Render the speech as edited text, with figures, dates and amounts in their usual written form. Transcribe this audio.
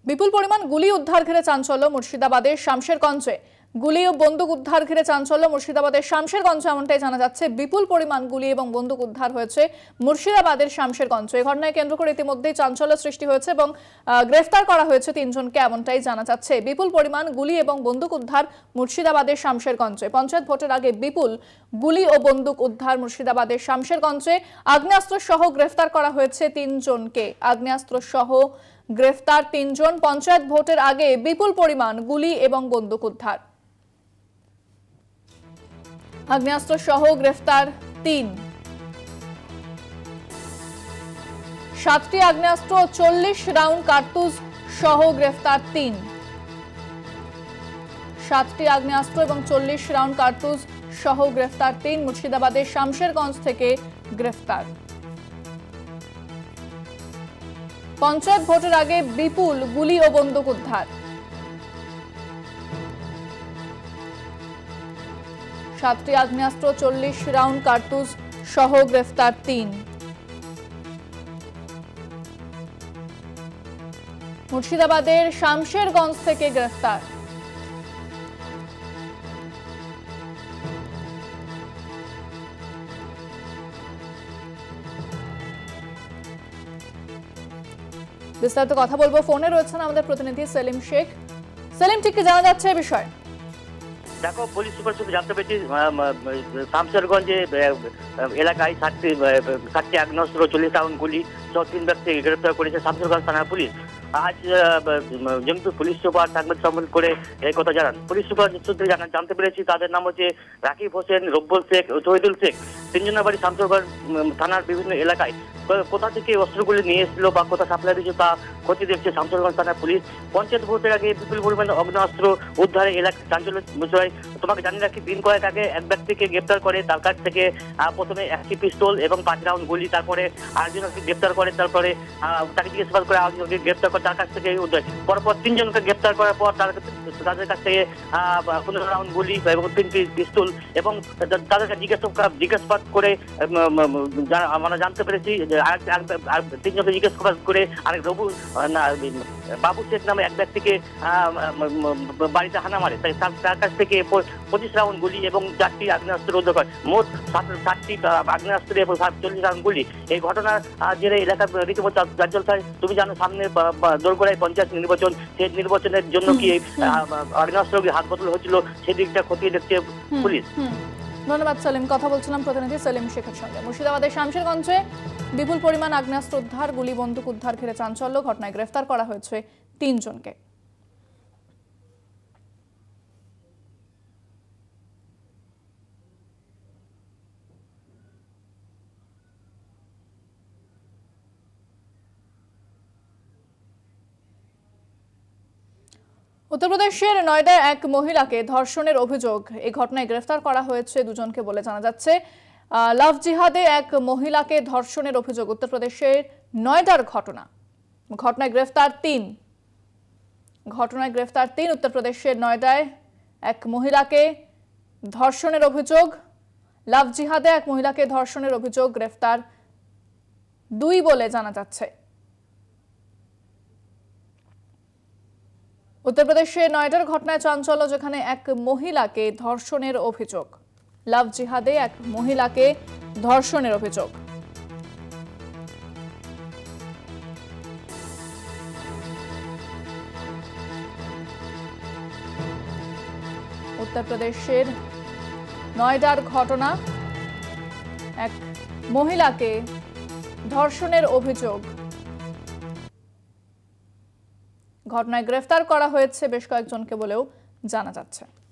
বিপুল পরিমাণ গুলি উদ্ধার ঘিরে চাঞ্চল্য মুর্শিদাবাদের শামশেরগঞ্জে। গুলি ও বন্দুক উদ্ধার ঘিরে চাঞ্চল্য মুর্শিদাবাদের শামশেরগঞ্জে, এমনটাই জানা যাচ্ছে। বিপুল পরিমাণ গুলি এবং বন্দুক উদ্ধার হয়েছে মুর্শিদাবাদের শামশেরগঞ্জে। এই ঘটনায় কেন্দ্র করে ইতিমধ্যেই চাঞ্চল্য সৃষ্টি হয়েছে এবং গ্রেফতার করা হয়েছে 3 জনকে, এমনটাই জানা যাচ্ছে। বিপুল পরিমাণ গুলি এবং বন্দুক উদ্ধার মুর্শিদাবাদের শামশেরগঞ্জে। পঞ্চায়েত ভোটের আগে বিপুল গুলি ও বন্দুক উদ্ধার মুর্শিদাবাদের শামশেরগঞ্জে। আগ্নেয়াস্ত্র সহ গ্রেফতার করা হয়েছে 3 জনকে। আগ্নেয়াস্ত্র সহ গ্রেফতার 3 জন। পঞ্চায়েত ভোটের আগে বিপুল পরিমাণ গুলি এবং বন্দুক উদ্ধার। আগ্নেয়াস্ত্র সহ গ্রেফতার 3। 7টি আগ্নেয়াস্ত্র 40 রাউন্ড কার্তুজ সহ গ্রেফতার 3। 7টি আগ্নেয়াস্ত্র এবং 40 রাউন্ড কার্তুজ সহ গ্রেফতার 3 মুর্শিদাবাদের শামশেরগঞ্জ থেকে গ্রেফতার। পঞ্চায়েত ভোটের আগে বিপুল গুলি ও বন্দুক উদ্ধার। 7টি আগ্নেয়াস্ত্র 40 রাউন্ড কার্তুজ সহ গ্রেফতার 3। মুর্শিদাবাদের শামশেরগঞ্জ থেকে গ্রেফতার। বিস্তারিত কথা বলবো, ফোনে রয়েছেন আমাদের প্রতিনিধি সেলিম শেখ। সেলিম, ঠিক কি জানা যাচ্ছে এই বিষয়ে? দেখো, পুলিশ সুপার সূত্রে জানতে পেরেছি শামশেরগঞ্জে এলাকায় 7টি আগ্নেয়াস্ত্র 40 রাউন্ড গুলি 3 ব্যক্তি গ্রেপ্তার করেছে শামশেরগঞ্জ থানার পুলিশ। আজ যেহেতু পুলিশ সুপার সাংবাদিক সম্মেলন করে এই কথা জানান। পুলিশ সুপার সূত্রে জানতে পেরেছি তাদের নাম হচ্ছে রাকিব হোসেন, রব্বুল শেখ, শহীদুল শেখ। 3 জনের বাড়ি শামশেরগঞ্জ থানার বিভিন্ন এলাকায়। কোথা থেকে অস্ত্রগুলি নিয়ে এসেছিল বা কোথা সাপ্লাই দিয়েছিল তা খতিয়ে দেখছে শামশেরগঞ্জ থানার পুলিশ। পঞ্চায়েত ভোটের আগে বিপুল পরিমাণে অগ্নেয়াস্ত্র উদ্ধারে এলাকায় চাঞ্চল্য বিষয়। তোমাকে জানিয়ে রাখি, দিন কয়েক আগে এক ব্যক্তিকে গ্রেপ্তার করে। তার কাছ থেকে প্রথমে 1টি পিস্তল এবং 5 রাউন্ড গুলি, তারপরে আরেকজনকে গ্রেপ্তার করে, তারপরে তাকে জিজ্ঞাসাবাদ করে আরেকজনকে গ্রেপ্তার করে, তার কাছ থেকে উদ্ধার। পরপর 3 জনকে গ্রেপ্তার করার পর তাদের কাছ থেকে 15 রাউন্ড গুলি এবং 3টি পিস্তল এবং তাদেরকে জিজ্ঞাসাবাদ করে আমরা জানতে পেরেছি 3 জনকে জিজ্ঞাসাবাদ করে আরেক বাবু শেখ নামে এক ব্যক্তিকে বাড়িতে হানা মারে। তার কাছ থেকে 25 রাউন্ড গুলি এবং 4টি আগ্নেয়াস্ত্র উদ্ধার করে। মোট 7টি আগ্নেয়াস্ত্র এবং 40 রাউন্ড গুলি। এই ঘটনার জেরে এলাকার রীতিমতো জাজ্জলতায়। তুমি জানো, সামনে দোরগোড়ায় পঞ্চায়েত নির্বাচন, সেই নির্বাচনের জন্য কি আগ্নেয়াস্ত্র হাত বদল হচ্ছিল, সেদিকটা খতিয়ে দেখছে পুলিশ। ধন্যবাদ সেলিম। কথা বলছিলাম প্রতিনিধি সেলিম শেখের সঙ্গে। মুর্শিদাবাদের শামশেরগঞ্জে বিপুল পরিমাণ আগ্নেয়াস্ত্র উদ্ধার, গুলি বন্দুক উদ্ধার ঘিরে চাঞ্চল্য। ঘটনায় গ্রেফতার করা হয়েছে 3 জনকে। উত্তরপ্রদেশের নয়ডায় এক মহিলাকে ধর্ষণের অভিযোগ। এই ঘটনায় গ্রেফতার করা হয়েছে 2 জনকে বলে জানা যাচ্ছে। লাভ জিহাদে এক মহিলাকে ধর্ষণের অভিযোগ। উত্তরপ্রদেশের নয়ডার ঘটনায় গ্রেফতার 3। উত্তরপ্রদেশের নয়ডায় এক মহিলাকে ধর্ষণের অভিযোগ। লাভ জিহাদে এক মহিলাকে ধর্ষণের অভিযোগ। গ্রেফতার 2 বলে জানা যাচ্ছে। উত্তরপ্রদেশের নয়ডার ঘটনায় চাঞ্চল্য, যেখানে এক মহিলাকে ধর্ষণের অভিযোগ। লাভ জিহাদে এক মহিলাকে ধর্ষণের অভিযোগ। উত্তরপ্রদেশের নয়ডার ঘটনা, এক মহিলাকে ধর্ষণের অভিযোগ। ঘটনায় গ্রেফতার করা হয়েছে বেশ কয়েকজনকে বলেও জানা যাচ্ছে।